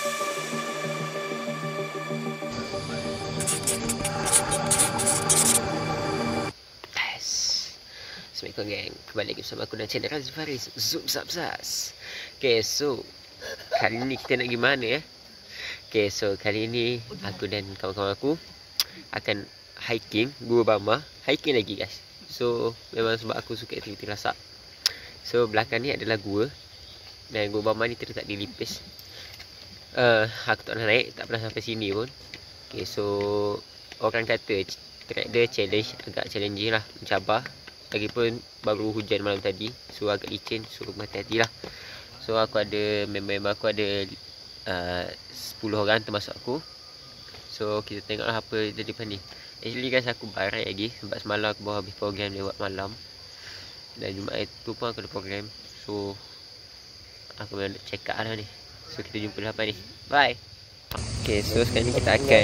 Assalamualaikum geng, kembali lagi bersama aku dan channel Razif Faris Zoom Zabzaz. Okay, so kali ni kita nak pergi mana ya? Okay, so kali ni aku dan kawan-kawan aku akan hiking Gua Bama. Hiking lagi guys. So memang sebab aku suka aktiviti lasak. So belakang ni adalah gua, dan Gua Bama ni terletak di Lipis. Aku tak pernah naik, tak pernah sampai sini pun. Okay, so orang kata trek dia challenge, agak challenging lah, mencabar. Lagipun baru hujan malam tadi, so agak licin, so hati-hati lah. So aku ada, member aku ada 10 orang termasuk aku. So kita tengoklah apa jadi depan ni. Actually guys, aku barat lagi sebab semalam aku baru habis program lewat malam, dan Jumaat tu pun aku ada program. So aku memang nak check out lah ni. So kita jumpa lepas ni. Bye. Okay, so sekarang ni kita akan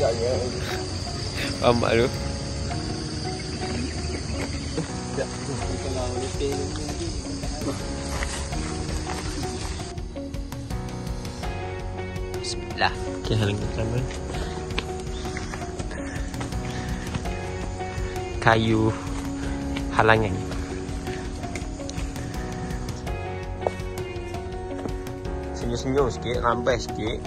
Amak lu Bismillah. Okay, halang pertama kayu halangan. Senyum-senyum sikit, rambai sikit.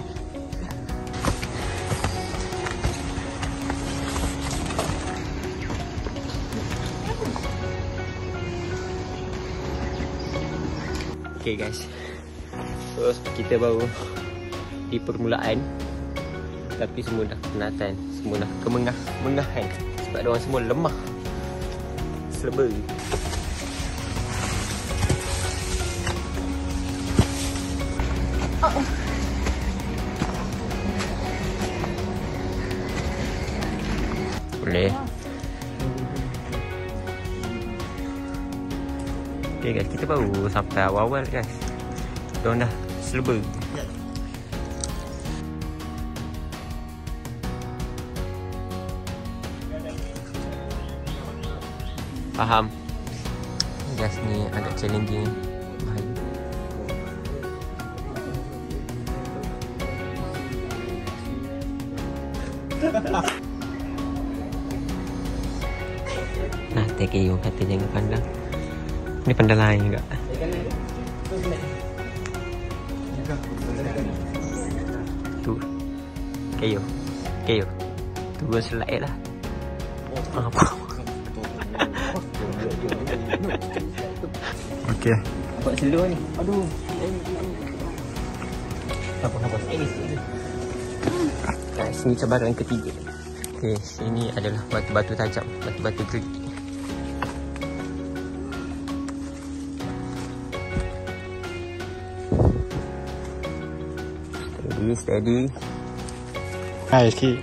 Okay guys, so kita baru di permulaan, tapi semua dah penatan, semua dah kemengah-mengahan sebab diorang semua lemah, seleba. Boleh. Okay guys, kita baru sampai awal-awal guys. Diorang dah seleba. Faham. Guys, ni agak challenging. Bahaya. Nah, TKU kata jangan pandang. Ini pandang lain juga. Tu Kayo tu selai lah. Apa? Okey. Buat seluar ni. Aduh. Apa? Guys, ni cabaran ketiga. Okey, sini adalah batu-batu tajam, batu-batu gerigi. Steady. Hai sikit.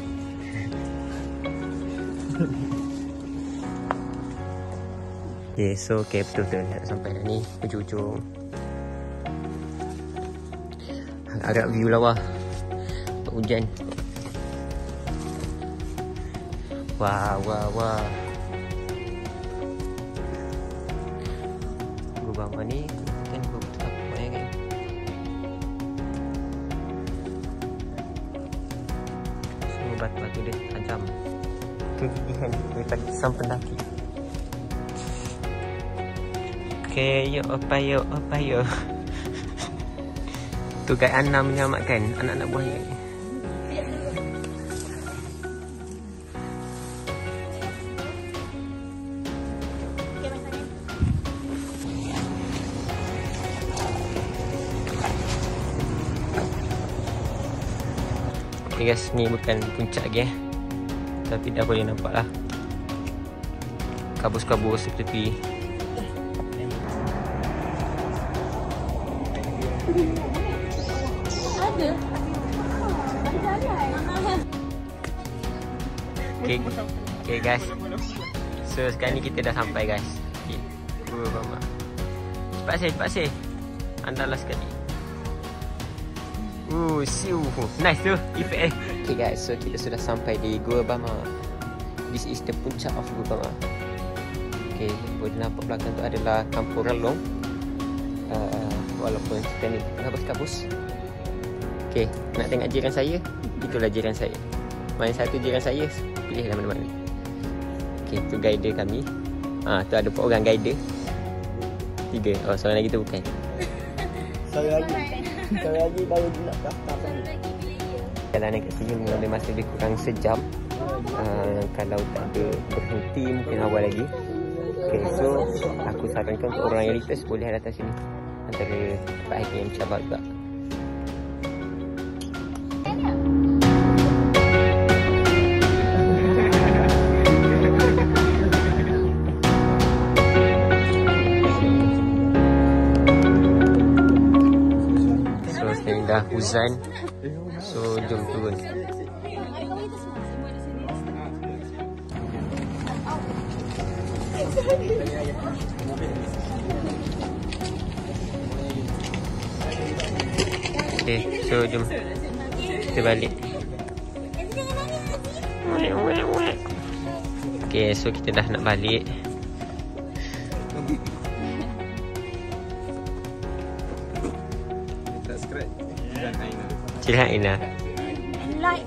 Okay, so betul-betul nak sampai dah ni ujung-ujung. Agak view lawa. Hujan. Wah. Gua Bama ni kan gua betul aku main kan. Batu-batu dia tajam. Kegigihan daripada sang pendaki. Okay, yuk apa. Tu guys Ana menyelamatkan anak-anak buahnya. Okay guys, ni bukan puncak lagi tapi dah boleh nampak lah kabus-kabus seperti Okay guys, so sekarang ni kita dah sampai guys. Okay, Gua Bama. Cepat say. Andalah sekali. Siu. Nice tu effect. Okay guys, so kita sudah sampai di Gua Bama. This is the puncak of Gua Bama. Okay, boleh nampak belakang tu adalah Kampung Relong. Walaupun kita ni kabus-kabus, Okey, nak tengok jiran saya? Itulah jiran saya. Mana satu jiran saya, pilihlah mana-mana. Okey, tu guider kami. Tu ada 4 orang guider. 3. Oh, seorang lagi tu bukan. Seorang lagi baru nak daftar. Perjalanan kat sini mengambil masa lebih kurang sejam. Kalau tak ada berhenti mungkin awal lagi. Okay, so aku sarankan untuk orang yang request boleh datang sini. Antara tempat hiking yang mencabar juga. So sekarang dah hujan. So jom turun. Okay, so jom kita balik. Okay, so kita dah nak balik. Cila Aina. Like.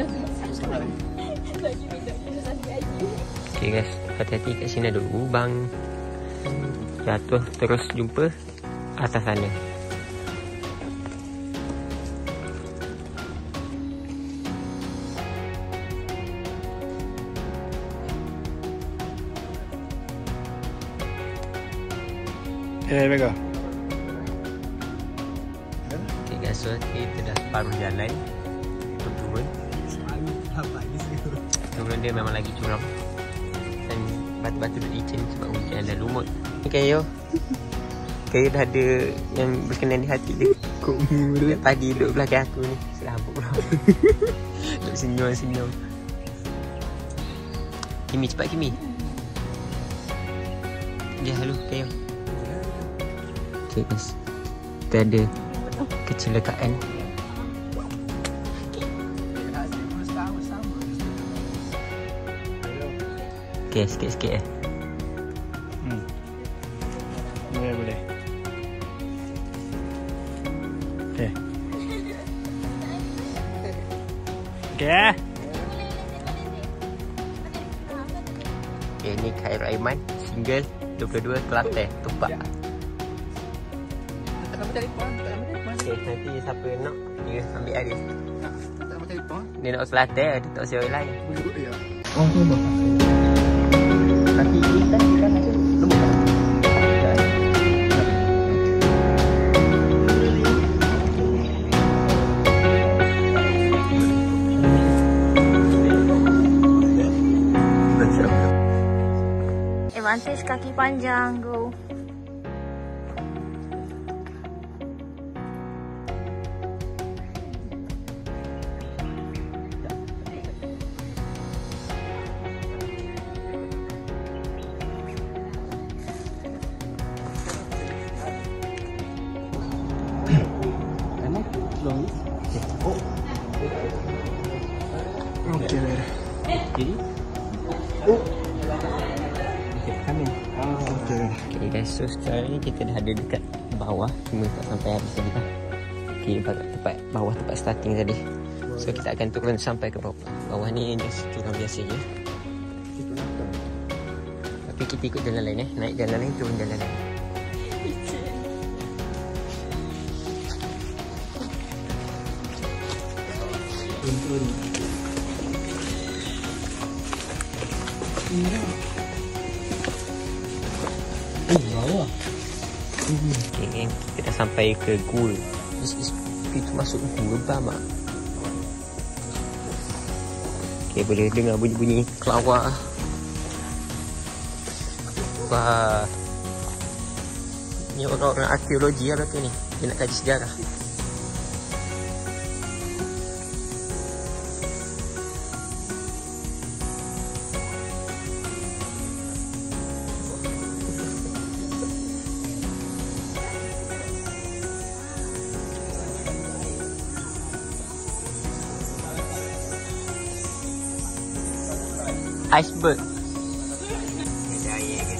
Okay guys, hati-hati kat sini ada lubang. Jatuh terus jumpa atas sana. Mega. Okay guys, so kita dah separuh jalan untuk turun. Turun dia memang lagi curam. Dan batu-batu dah licin sebab hujan dan lumut. Ni kayu. Kayu dah ada yang berkenan di hati dia. Kok mulut pagi duduk belakang aku ni. Selambut pula. Duduk senyum-senyum. Kimi, cepat Kimi. Ya, halo kayu. Okay guys, kita ada kecelakaan. Okay, sikit-sikit Boleh. Okay. Okay. Okay, ni Khair Aiman, single 22 Kelantan, Tupak. Okay, nanti siapa nak dia ambil Arif. Dia nak Kelantan, dia tak usah orang lain. Oh, tu. Kaki kita kan ada lembut. Advantage kaki panjang, go. Okey, Jadi okay guys, so sekarang ni kita dah ada dekat bawah. Cuma tak sampai habis lagi lah. Okay, tempat bawah tempat starting tadi. So kita akan turun sampai ke bawah. Bawah ni just curang biasa je. Tapi kita ikut jalan lain naik jalan lain, turun jalan lain. Bawah. Okay, gang, kita dah sampai ke gul. This is pintu masuk gul Bama. Okay, boleh dengar bunyi-bunyi kelawar. Wah, ni orang-orang arkeologi lah belakang ni. Dia nak kaji sejarah. Iceberg. Ada air guys.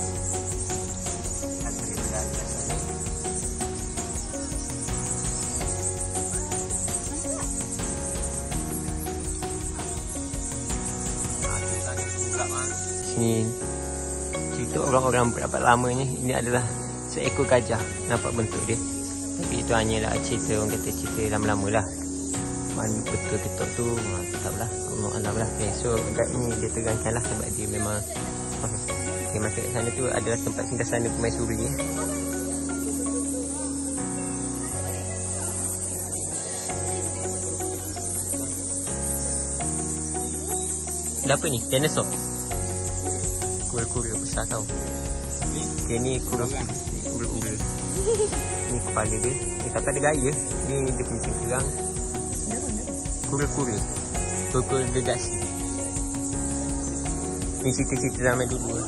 sini cerita orang-orang berapa lamanya. Ini adalah seekor gajah. Nampak bentuk dia. Tapi itu hanyalah cerita, orang kata cerita lama-lama lah. Mana betul ketok tu, tak tahulah. Allah Alam lah. Okay, so guide ni dia terangkan lah sebab dia memang okay, masa kat sana tu adalah tempat singgah sana permaisuri. Ada apa ni? Dinosaur. Kura-kura besar tau. Okay, ni kura-kura. Ni kepala dia. Ni tak ada gaya. Ni dia punya kerang. Kura-kura. Kura-kura dedasi. Ni cerita-cerita zaman dulu.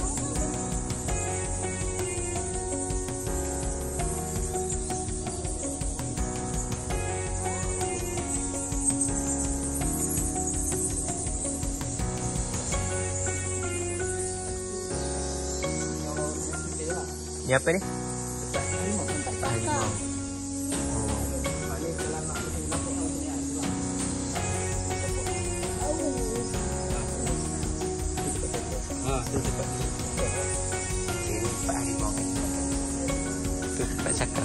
Ni apa ni? Harimau. Ini tempat harimau. Itu tempat cakap.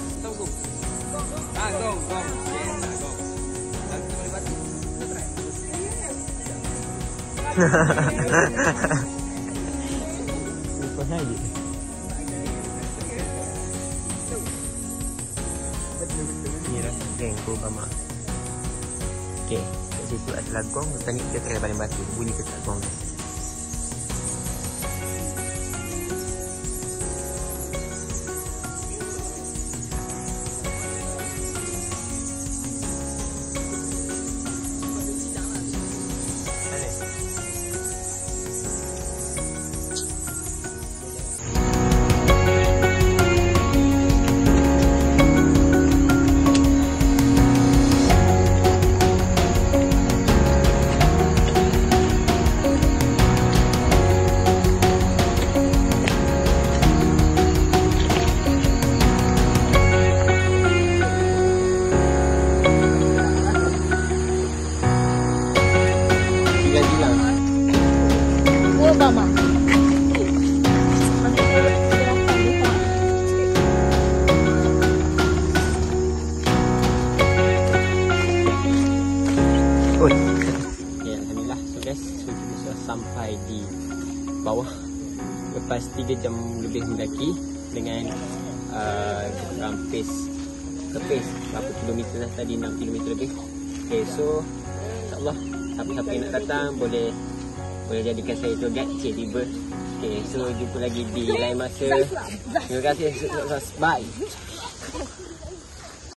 Lupa saja. Ni lah geng Obama. Okay, kat situ adalah gong. Lepas ni kita kena baling batu. Bunyi ketak gong. Obama. Ya, alhamdulillah. So guys, so kita sudah sampai di bawah. Lepas 3 jam lebih mendaki dengan kurang pace berapa kilometer lah tadi, 6 kilometer lebih. Okay, so insyaAllah siapa-siapa yang nak datang boleh jadikan saya tour guide, Cik Tiba. Okay, so jumpa lagi di lain masa. Terima kasih. Bye.